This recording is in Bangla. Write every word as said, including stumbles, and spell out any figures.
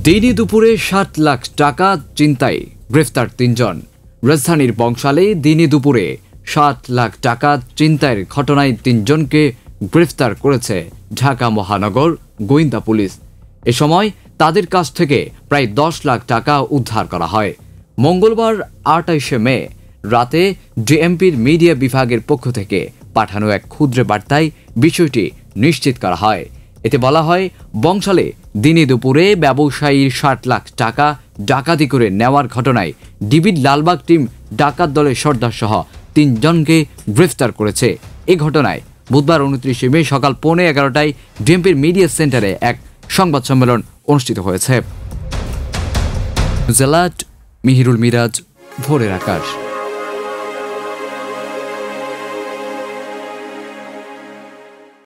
দিনে দুপুরে ষাট লাখ টাকা ছিনতাই, গ্রেফতার তিনজন। রাজধানীর বংশালে দিনে দুপুরে ষাট লাখ টাকা ছিনতাইয়ের ঘটনায় তিনজনকে গ্রেফতার করেছে ঢাকা মহানগর গোয়েন্দা পুলিশ। এ সময় তাদের কাছ থেকে প্রায় দশ লাখ টাকা উদ্ধার করা হয়। মঙ্গলবার আটাইশে মে রাতে ডিএমপির মিডিয়া বিভাগের পক্ষ থেকে পাঠানো এক ক্ষুদ্র বার্তায় বিষয়টি নিশ্চিত করা হয়। এতে বলা হয়, বংশালে দিনে দুপুরে ব্যবসায়ীর ষাট লাখ টাকা ডাকাতি করে নেওয়ার ঘটনায় ডিবির লালবাগ টিম ডাকাত দলের সর্দার সহ তিনজনকে গ্রেফতার করেছে। এই ঘটনায় বুধবার উনত্রিশে মে সকাল পৌনে এগারোটায় ডিএমপির মিডিয়া সেন্টারে এক সংবাদ সম্মেলন অনুষ্ঠিত হয়েছে। জেলাট মিহিরুল মিরাজ, ভোরের আকাশ।